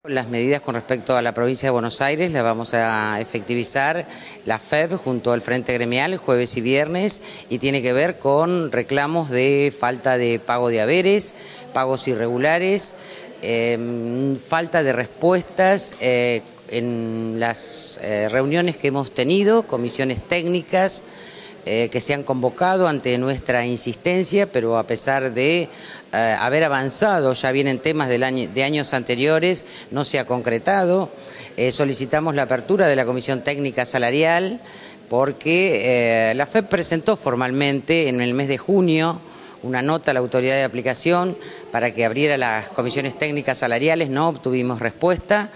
Las medidas con respecto a la provincia de Buenos Aires las vamos a efectivizar la FEB junto al Frente Gremial jueves y viernes y tiene que ver con reclamos de falta de pago de haberes, pagos irregulares, falta de respuestas en las reuniones que hemos tenido, comisiones técnicas que se han convocado ante nuestra insistencia, pero a pesar de haber avanzado, ya vienen temas de años anteriores, no se ha concretado. Solicitamos la apertura de la Comisión Técnica Salarial porque la FEB presentó formalmente en el mes de junio una nota a la autoridad de aplicación para que abriera las comisiones técnicas salariales, no obtuvimos respuesta.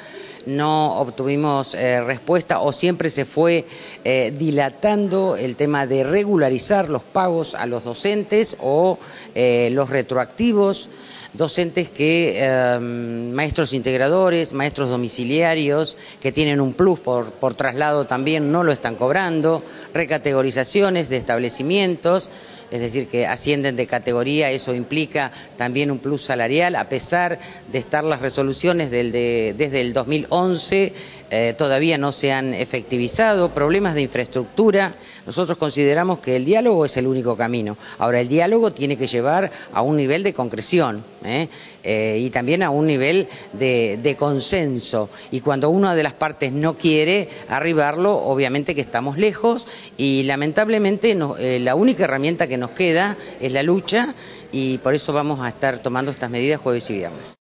O siempre se fue dilatando el tema de regularizar los pagos a los docentes o los retroactivos, docentes maestros integradores, maestros domiciliarios que tienen un plus por traslado también no lo están cobrando, recategorizaciones de establecimientos, es decir, que ascienden de categoría, eso implica también un plus salarial, a pesar de estar las resoluciones desde el 2011, todavía no se han efectivizado, problemas de infraestructura. Nosotros consideramos que el diálogo es el único camino. Ahora, el diálogo tiene que llevar a un nivel de concreción y también a un nivel de consenso. Y cuando una de las partes no quiere arribarlo, obviamente que estamos lejos y lamentablemente la única herramienta que nos queda es la lucha y por eso vamos a estar tomando estas medidas jueves y viernes.